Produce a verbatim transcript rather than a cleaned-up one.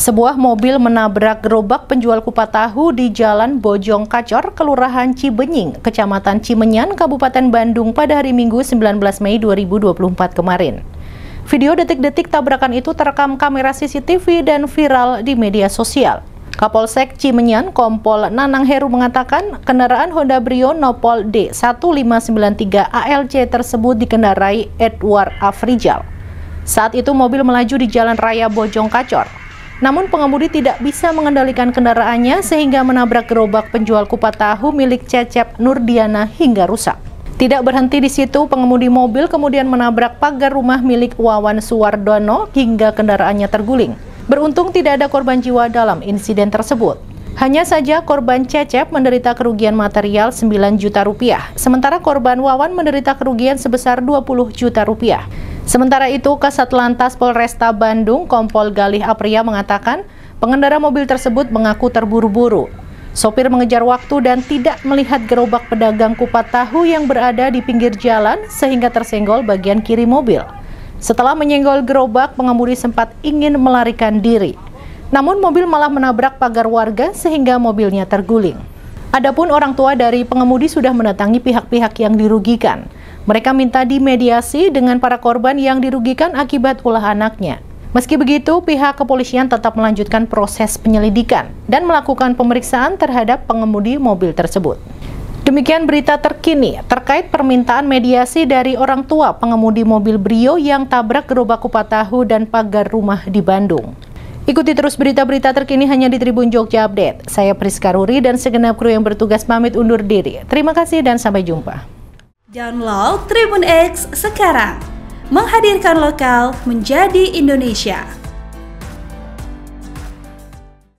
Sebuah mobil menabrak gerobak penjual kupat tahu di Jalan Bojong Kacor, Kelurahan Cibenying, Kecamatan Cimenyan, Kabupaten Bandung pada hari Minggu sembilan belas Mei dua ribu dua puluh empat kemarin. Video detik-detik tabrakan itu terekam kamera C C T V dan viral di media sosial. Kapolsek Cimenyan, Kompol Nanang Heru mengatakan kendaraan Honda Brio Nopol D satu lima sembilan tiga A L C tersebut dikendarai Edward Afrizal. Saat itu mobil melaju di Jalan Raya Bojong Kacor. Namun pengemudi tidak bisa mengendalikan kendaraannya sehingga menabrak gerobak penjual kupat tahu milik Cecep Nurdiana hingga rusak. Tidak berhenti di situ, pengemudi mobil kemudian menabrak pagar rumah milik Wawan Suwardono hingga kendaraannya terguling. Beruntung tidak ada korban jiwa dalam insiden tersebut. Hanya saja korban Cecep menderita kerugian material sembilan juta rupiah, sementara korban Wawan menderita kerugian sebesar dua puluh juta rupiah. Sementara itu, Kasat Lantas Polresta Bandung, Kompol Galih Apria mengatakan pengendara mobil tersebut mengaku terburu-buru. Sopir mengejar waktu dan tidak melihat gerobak pedagang kupat tahu yang berada di pinggir jalan sehingga tersenggol bagian kiri mobil. Setelah menyenggol gerobak, pengemudi sempat ingin melarikan diri. Namun mobil malah menabrak pagar warga sehingga mobilnya terguling. Adapun orang tua dari pengemudi sudah mendatangi pihak-pihak yang dirugikan. Mereka minta dimediasi dengan para korban yang dirugikan akibat ulah anaknya. Meski begitu, pihak kepolisian tetap melanjutkan proses penyelidikan dan melakukan pemeriksaan terhadap pengemudi mobil tersebut. Demikian berita terkini terkait permintaan mediasi dari orang tua pengemudi mobil Brio yang tabrak gerobak kupat tahu dan pagar rumah di Bandung. Ikuti terus berita-berita terkini hanya di Tribun Jogja Update. Saya Priska Ruri dan segenap kru yang bertugas pamit undur diri. Terima kasih dan sampai jumpa. Download Tribun X sekarang, menghadirkan lokal menjadi Indonesia.